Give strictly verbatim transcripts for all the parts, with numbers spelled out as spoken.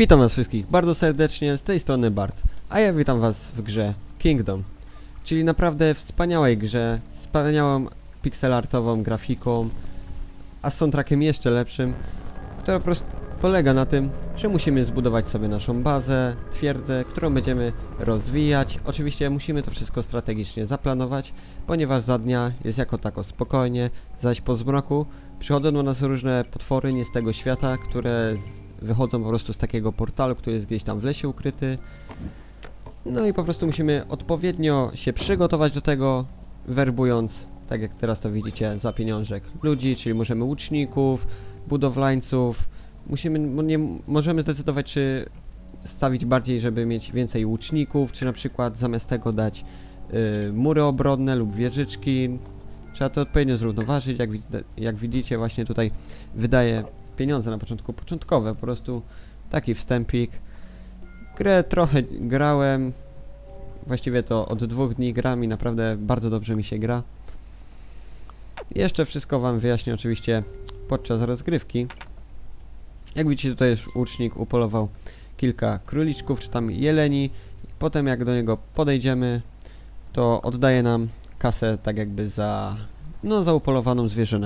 Witam was wszystkich bardzo serdecznie, z tej strony Bart, a ja witam was w grze Kingdom, czyli naprawdę wspaniałej grze, wspaniałą pixelartową grafiką, a z soundtrackiem jeszcze lepszym, która po prostu polega na tym, że musimy zbudować sobie naszą bazę, twierdzę, którą będziemy rozwijać. Oczywiście musimy to wszystko strategicznie zaplanować, ponieważ za dnia jest jako tako spokojnie, zaś po zmroku przychodzą do nas różne potwory nie z tego świata, które z, wychodzą po prostu z takiego portalu, który jest gdzieś tam w lesie ukryty. No i po prostu musimy odpowiednio się przygotować do tego, werbując, tak jak teraz to widzicie, za pieniążek ludzi, czyli możemy łuczników, budowlańców. Musimy, nie, możemy zdecydować, czy stawić bardziej, żeby mieć więcej łuczników, czy na przykład zamiast tego dać y, mury obronne lub wieżyczki. Trzeba to odpowiednio zrównoważyć, jak, jak widzicie właśnie tutaj wydaję pieniądze na początku początkowe, po prostu taki wstępik. Grę trochę grałem, właściwie to od dwóch dni gram i naprawdę bardzo dobrze mi się gra. Jeszcze wszystko wam wyjaśnię oczywiście podczas rozgrywki. Jak widzicie, tutaj już łucznik upolował kilka króliczków, czy tam jeleni. Potem jak do niego podejdziemy, to oddaje nam kasę tak jakby za, no, za upolowaną zwierzynę.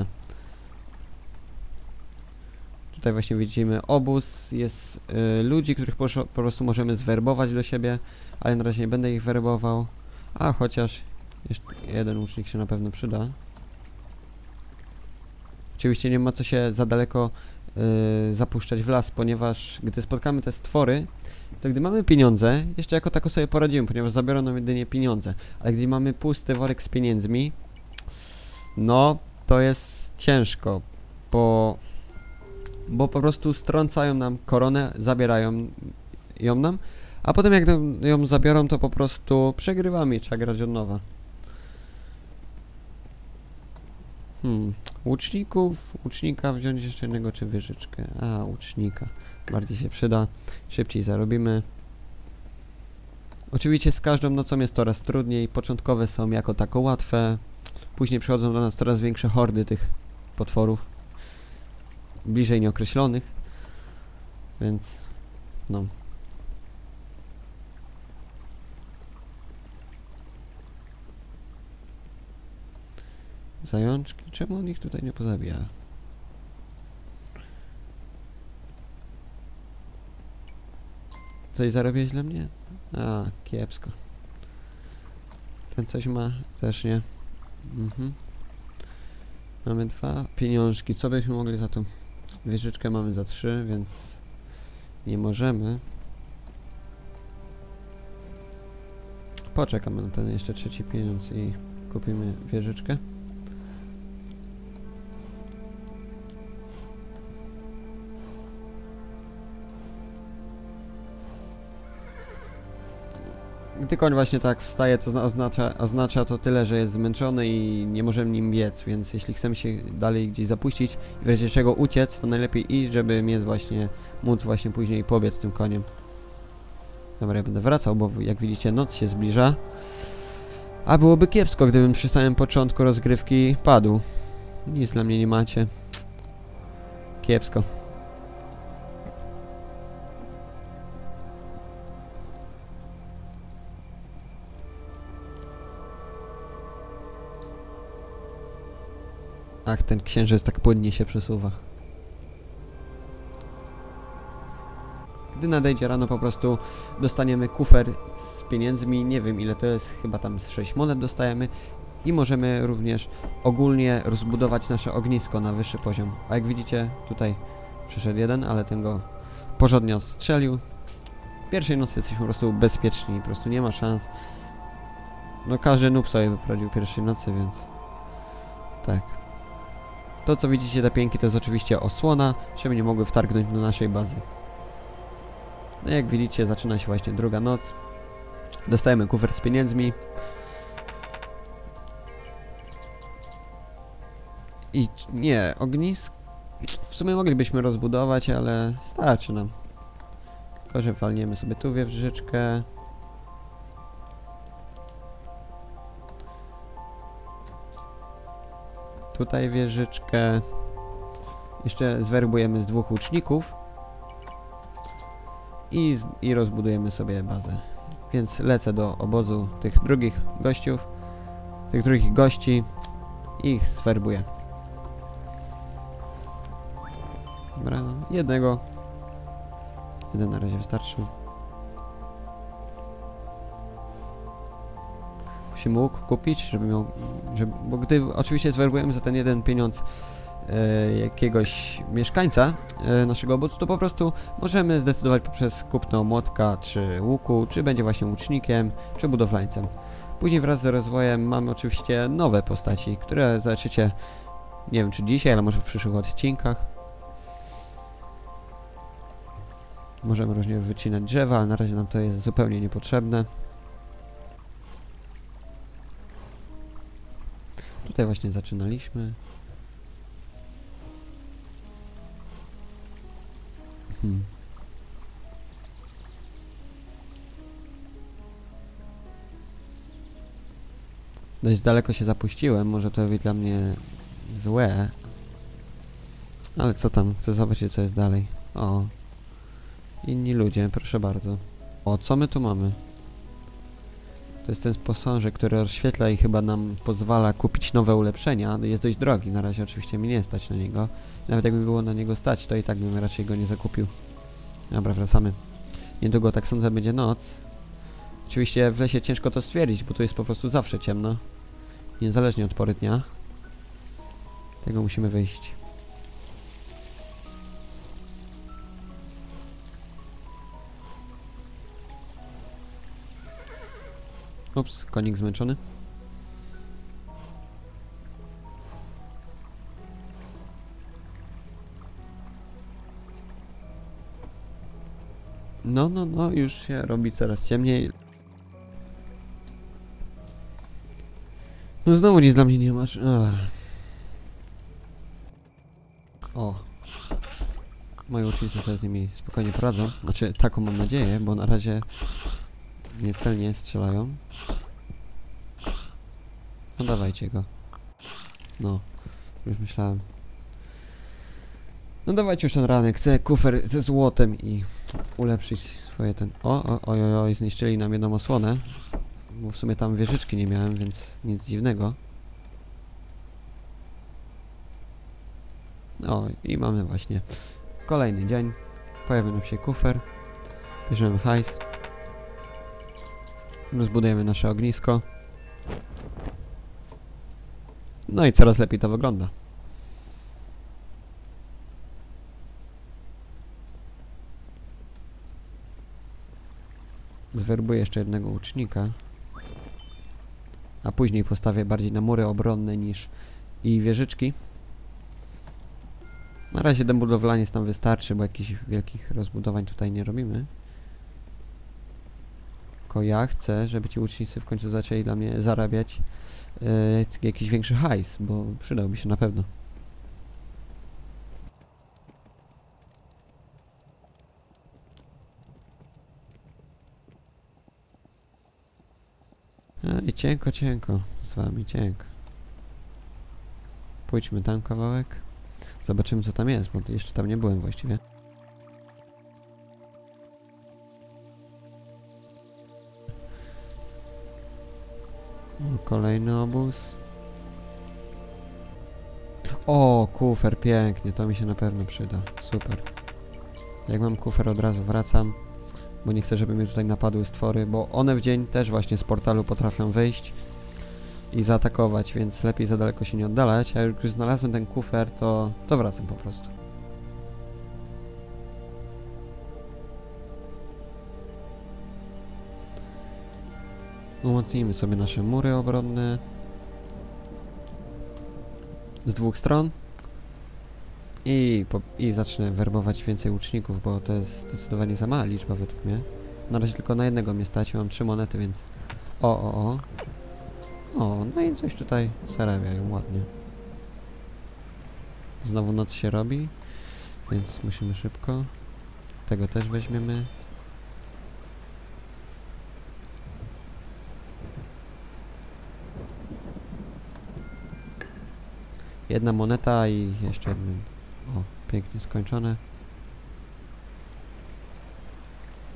Tutaj właśnie widzimy obóz, jest y, ludzi, których po, po prostu możemy zwerbować do siebie, ale na razie nie będę ich werbował. A chociaż jeszcze jeden łucznik się na pewno przyda. Oczywiście nie ma co się za daleko Yy, zapuszczać w las, ponieważ gdy spotkamy te stwory, to gdy mamy pieniądze, jeszcze jako tako sobie poradzimy, ponieważ zabiorą nam jedynie pieniądze, ale gdy mamy pusty worek z pieniędzmi, no to jest ciężko, bo bo po prostu strącają nam koronę, zabierają ją nam, a potem jak ją zabiorą, to po prostu przegrywamy i trzeba grać od nowa. Hmm, łuczników, łucznika wziąć jeszcze jednego czy wieżyczkę? A, łucznika. Bardziej się przyda, szybciej zarobimy. Oczywiście z każdą nocą jest coraz trudniej, początkowe są jako tako łatwe, później przychodzą do nas coraz większe hordy tych potworów, bliżej nieokreślonych, więc no. Zajączki? Czemu on ich tutaj nie pozabija? Coś zarobiłeś dla mnie? A, kiepsko. Ten coś ma? Też nie. Mhm. Mamy dwa pieniążki. Co byśmy mogli za tą wieżyczkę? Mamy za trzy, więc nie możemy. Poczekamy na ten jeszcze trzeci pieniądz i kupimy wieżyczkę. Gdy koń właśnie tak wstaje, to oznacza, oznacza to tyle, że jest zmęczony i nie możemy nim biec, więc jeśli chcemy się dalej gdzieś zapuścić i w razie czego uciec, to najlepiej iść, żeby mieć właśnie, móc właśnie później pobiec tym koniem. Dobra, ja będę wracał, bo jak widzicie noc się zbliża. A byłoby kiepsko, gdybym przy samym początku rozgrywki padł. Nic dla mnie nie macie. Kiepsko. Ach, ten księżyc tak płynnie się przesuwa. Gdy nadejdzie rano, po prostu dostaniemy kufer z pieniędzmi, nie wiem ile to jest, chyba tam z sześć monet dostajemy i możemy również ogólnie rozbudować nasze ognisko na wyższy poziom. A jak widzicie, tutaj przyszedł jeden, ale ten go porządnie odstrzelił. Pierwszej nocy jesteśmy po prostu bezpieczni, po prostu nie ma szans. No każdy noob sobie wyprowadził pierwszej nocy, więc tak. To co widzicie, te pięki, to jest oczywiście osłona, żeby nie mogły wtargnąć do naszej bazy. No jak widzicie, zaczyna się właśnie druga noc. Dostajemy kufer z pieniędzmi. I nie, ognisko w sumie moglibyśmy rozbudować, ale starczy nam. Tylko że walniemy sobie tu wieżyczkę. Tutaj wieżyczkę. Jeszcze zwerbujemy z dwóch łuczników. i, z, i rozbudujemy sobie bazę. Więc lecę do obozu tych drugich gościów, tych drugich gości i ich swerbuję. Dobra, jednego. Jeden na razie wystarczy. Musimy łuk kupić, żeby miał... Żeby, bo gdy oczywiście zwerbujemy za ten jeden pieniądz e, jakiegoś mieszkańca e, naszego obozu, to po prostu możemy zdecydować poprzez kupno młotka, czy łuku, czy będzie właśnie łucznikiem, czy budowlańcem. Później wraz z rozwojem mamy oczywiście nowe postaci, które zobaczycie, nie wiem czy dzisiaj, ale może w przyszłych odcinkach. Możemy różnie wycinać drzewa, ale na razie nam to jest zupełnie niepotrzebne. Tutaj właśnie zaczynaliśmy. Hmm. Dość daleko się zapuściłem, może to być dla mnie złe. Ale co tam, chcę zobaczyć co jest dalej. O. Inni ludzie, proszę bardzo. O, co my tu mamy? To jest ten posążek, który rozświetla i chyba nam pozwala kupić nowe ulepszenia. Jest dość drogi, na razie oczywiście mi nie stać na niego. Nawet jakby było na niego stać, to i tak bym raczej go nie zakupił. Dobra, wracamy. Niedługo, tak sądzę, będzie noc. Oczywiście w lesie ciężko to stwierdzić, bo tu jest po prostu zawsze ciemno. Niezależnie od pory dnia. Tego musimy wyjść. Ups, konik zmęczony. No, no, no, już się robi coraz ciemniej. No znowu nic dla mnie nie masz. Ach. O. Moi ucznicy sobie z nimi spokojnie poradzą. Znaczy, taką mam nadzieję, bo na razie niecelnie strzelają. No dawajcie go. No, już myślałem. No dawajcie już ten ranek. Chcę kufer ze złotem i ulepszyć swoje ten... O, o, oj, oj, oj, zniszczyli nam jedną osłonę. Bo w sumie tam wieżyczki nie miałem, więc nic dziwnego. O, i mamy właśnie kolejny dzień. Pojawił nam się kufer. Bierzemy hajs. Rozbudujemy nasze ognisko. No i coraz lepiej to wygląda. Zwerbuję jeszcze jednego łucznika. A później postawię bardziej na mury obronne niż i wieżyczki. Na razie ten budowlaniec nam wystarczy, bo jakichś wielkich rozbudowań tutaj nie robimy. Tylko ja chcę, żeby ci łucznicy w końcu zaczęli dla mnie zarabiać yy, jakiś większy hajs, bo przydałby się na pewno. A, i cienko, cienko. Z wami cienko. Pójdźmy tam kawałek. Zobaczymy co tam jest, bo jeszcze tam nie byłem właściwie. O, kolejny obóz. O, kufer, pięknie, to mi się na pewno przyda. Super. Jak mam kufer, od razu wracam, bo nie chcę, żeby mnie tutaj napadły stwory, bo one w dzień też właśnie z portalu potrafią wyjść i zaatakować, więc lepiej za daleko się nie oddalać, a jak już znalazłem ten kufer, to, to wracam po prostu. Umocnijmy sobie nasze mury obronne z dwóch stron i, po, i zacznę werbować więcej łuczników, bo to jest zdecydowanie za mała liczba według mnie. Na razie tylko na jednego mnie stać, mam trzy monety, więc o, o, o. O, no i coś tutaj zarabiają ładnie. Znowu noc się robi, więc musimy szybko. Tego też weźmiemy. Jedna moneta i jeszcze jeden. O, pięknie skończone.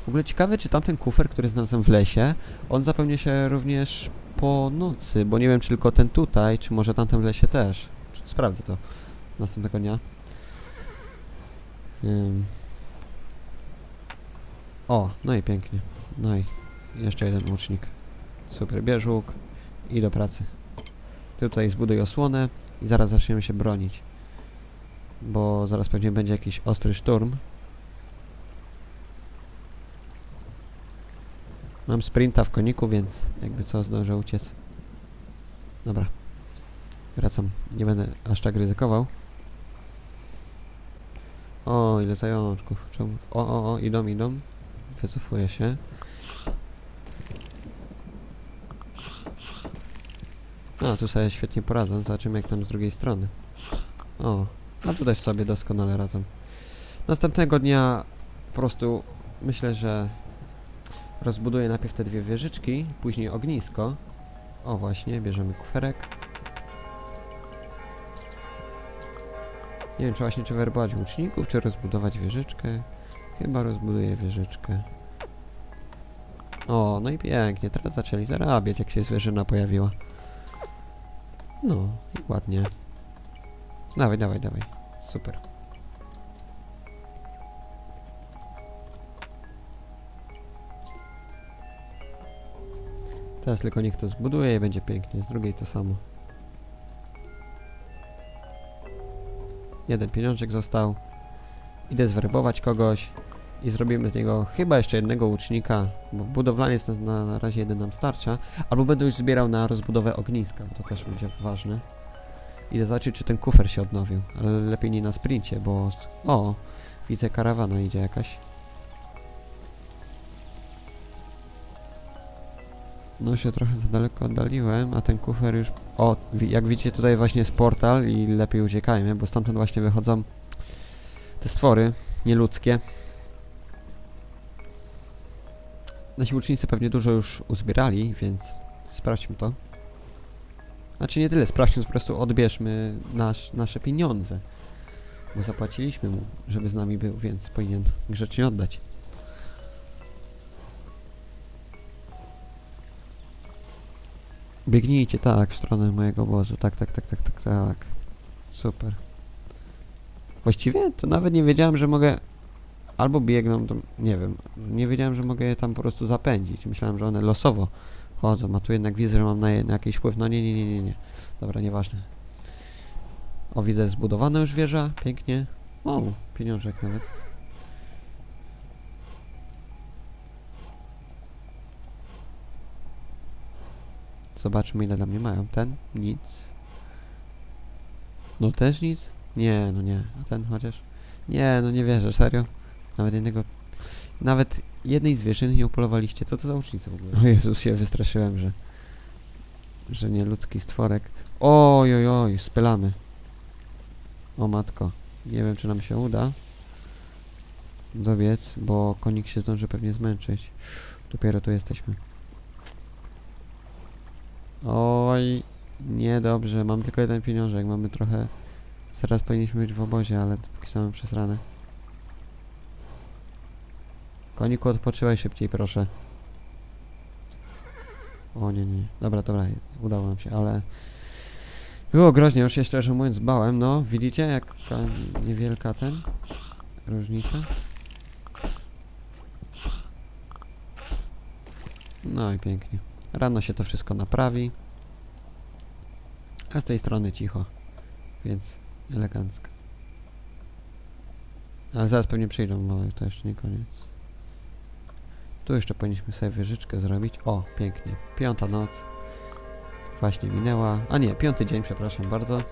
W ogóle ciekawe, czy tamten kufer, który znalazłem w lesie, on zapełnia się również po nocy, bo nie wiem, czy tylko ten tutaj, czy może tamten w lesie też. Sprawdzę to następnego dnia. Ym. O, no i pięknie. No i jeszcze jeden łucznik. Super, bierz łuk i do pracy. Ty tutaj zbuduj osłonę i zaraz zaczniemy się bronić. Bo zaraz pewnie będzie jakiś ostry szturm. Mam sprinta w koniku, więc jakby co, zdążę uciec. Dobra. Wracam. Nie będę aż tak ryzykował. O, ile zajączków. Czemu? O, o, o, idą, idą. Wycofuję się. No, tu sobie świetnie poradzą. Zobaczymy, jak tam z drugiej strony. O, a tu też sobie doskonale radzą. Następnego dnia po prostu myślę, że rozbuduję najpierw te dwie wieżyczki, później ognisko. O, właśnie, bierzemy kuferek. Nie wiem, czy właśnie czy werbować łuczników, czy rozbudować wieżyczkę. Chyba rozbuduję wieżyczkę. O, no i pięknie, teraz zaczęli zarabiać, jak się zwierzyna pojawiła. No, i ładnie. Dawaj, dawaj, dawaj. Super. Teraz tylko niech to zbuduje i będzie pięknie. Z drugiej to samo. Jeden pieniążek został. Idę zwerbować kogoś i zrobimy z niego chyba jeszcze jednego łucznika, bo budowlaniec na, na, na razie jeden nam starcza. Albo będę już zbierał na rozbudowę ogniska, bo to też będzie ważne. Idę zobaczyć, czy ten kufer się odnowił, ale lepiej nie na sprincie, bo... O! Widzę, karawana idzie jakaś. No się trochę za daleko oddaliłem, a ten kufer już... O! Jak widzicie, tutaj właśnie jest portal i lepiej uciekajmy, bo stamtąd właśnie wychodzą te stwory nieludzkie. Nasi łucznicy pewnie dużo już uzbierali, więc sprawdźmy to. Znaczy nie tyle sprawdźmy, po prostu odbierzmy nasz, nasze pieniądze. Bo zapłaciliśmy mu, żeby z nami był, więc powinien grzecznie oddać. Biegnijcie, tak, w stronę mojego obozu. Tak, tak, tak, tak, tak, tak. Super. Właściwie to nawet nie wiedziałem, że mogę... Albo biegną, to nie wiem. Nie wiedziałem, że mogę je tam po prostu zapędzić. Myślałem, że one losowo chodzą, a tu jednak widzę, że mam na, je, na jakiś wpływ. No nie, nie, nie, nie, nie. Dobra, nieważne. O, widzę zbudowana już wieża. Pięknie. O, pieniążek nawet. Zobaczmy, ile dla mnie mają. Ten? Nic. No też nic? Nie, no nie. A ten chociaż? Nie, no nie wierzę, serio. Nawet jednego... Nawet jednej zwierzyny nie upolowaliście. Co to za łucznicy w ogóle? O Jezus, się wystraszyłem, że... Że nie ludzki stworek. Oj, oj, oj, spylamy. O matko. Nie wiem, czy nam się uda dobiec, bo konik się zdąży pewnie zmęczyć. Dopiero tu jesteśmy. Oj, niedobrze. Mam tylko jeden pieniążek. Mamy trochę... Zaraz powinniśmy być w obozie, ale póki co mamy przesrane. Koniku, odpoczywaj szybciej, proszę. O nie, nie. Dobra, dobra. Udało nam się, ale... Było groźnie, już się szczerze mówiąc bałem. No, widzicie jaka niewielka ten... różnica? No i pięknie. Rano się to wszystko naprawi. A z tej strony cicho. Więc elegancko. Ale zaraz pewnie przyjdą, bo to jeszcze nie koniec. Tu jeszcze powinniśmy sobie wieżyczkę zrobić. O, pięknie. Piąta noc. Właśnie minęła. A nie, piąty dzień, przepraszam bardzo.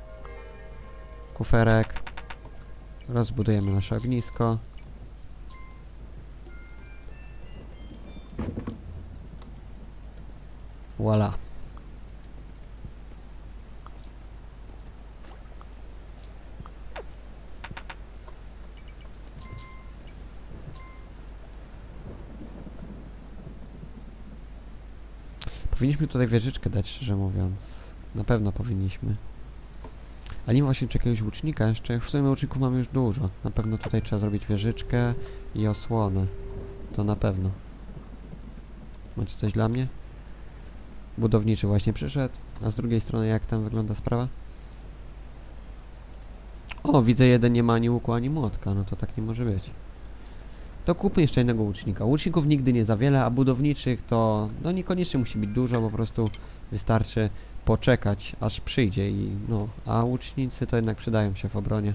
Kuferek. Rozbudujemy nasze ognisko. Voila. Powinniśmy tutaj wieżyczkę dać, szczerze mówiąc. Na pewno powinniśmy. Ale nie ma właśnie jakiegoś łucznika jeszcze. W sumie łuczników mamy już dużo. Na pewno tutaj trzeba zrobić wieżyczkę i osłonę. to na pewno. Macie coś dla mnie? Budowniczy właśnie przyszedł. A z drugiej strony jak tam wygląda sprawa? O, widzę, jeden nie ma ani łuku, ani młotka. No to tak nie może być. To kupmy jeszcze jednego łucznika. Łuczników nigdy nie za wiele, a budowniczych to... No niekoniecznie musi być dużo, po prostu wystarczy poczekać, aż przyjdzie i no... A łucznicy to jednak przydają się w obronie.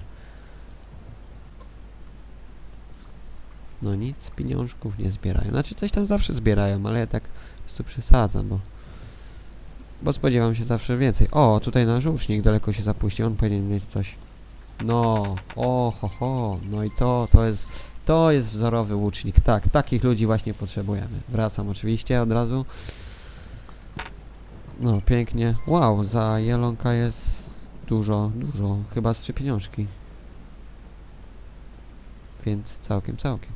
No nic, pieniążków nie zbierają. Znaczy coś tam zawsze zbierają, ale ja tak po prostu przesadzam, bo... Bo spodziewam się zawsze więcej. O, tutaj nasz łucznik daleko się zapuścił, on powinien mieć coś. No, o, ho, ho, no i to, to jest, to jest wzorowy łucznik, tak, takich ludzi właśnie potrzebujemy. Wracam oczywiście od razu. No, pięknie. Wow, za jelonka jest dużo, dużo, chyba z trzy pieniążki. Więc całkiem, całkiem.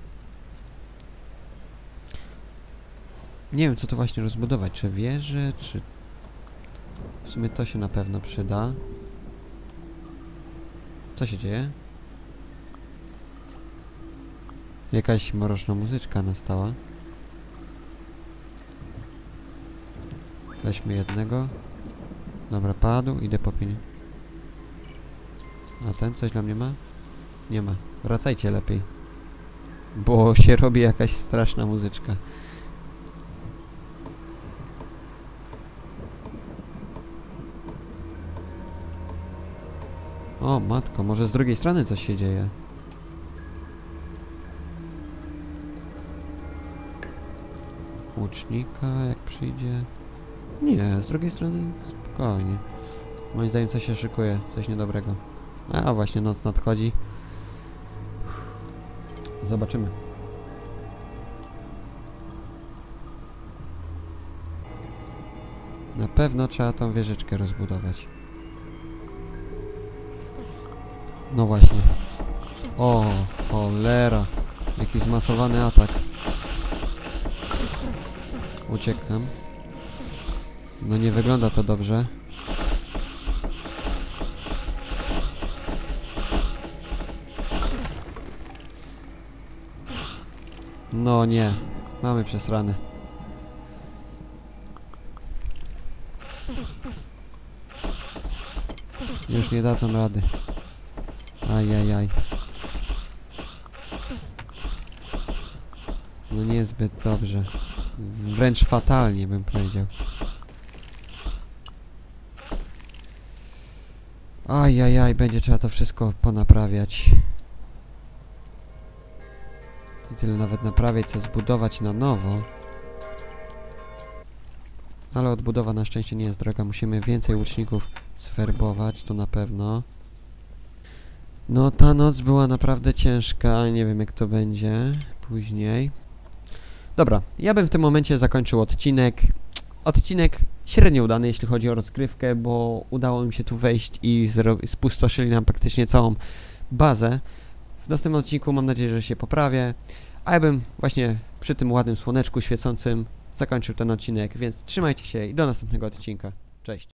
Nie wiem, co tu właśnie rozbudować, czy wieże, czy... W sumie to się na pewno przyda. Co się dzieje? Jakaś mroczna muzyczka nastała. Weźmy jednego. Dobra, padł, idę po pieniądze. A ten coś dla mnie ma? Nie ma. Wracajcie lepiej. Bo się robi jakaś straszna muzyczka. O, matko, może z drugiej strony coś się dzieje. Łucznika, jak przyjdzie... Nie, z drugiej strony spokojnie. Moim zdaniem coś się szykuje, coś niedobrego. A, właśnie noc nadchodzi. Zobaczymy. Na pewno trzeba tą wieżyczkę rozbudować. No właśnie. O, cholera. Jaki zmasowany atak. Uciekam. No nie wygląda to dobrze. No nie. Mamy przesrane. Już nie dadzą rady. Ajajaj. No niezbyt dobrze. Wręcz fatalnie bym powiedział. Ajajaj, będzie trzeba to wszystko ponaprawiać. Nie tyle nawet naprawiać, co zbudować na nowo. Ale odbudowa na szczęście nie jest droga. Musimy więcej łuczników swerbować, to na pewno. No ta noc była naprawdę ciężka, nie wiem jak to będzie później. Dobra, ja bym w tym momencie zakończył odcinek. Odcinek średnio udany, jeśli chodzi o rozgrywkę, bo udało mi się tu wejść i spustoszyli nam praktycznie całą bazę. W następnym odcinku mam nadzieję, że się poprawię. A ja bym właśnie przy tym ładnym słoneczku świecącym zakończył ten odcinek, więc trzymajcie się i do następnego odcinka. Cześć!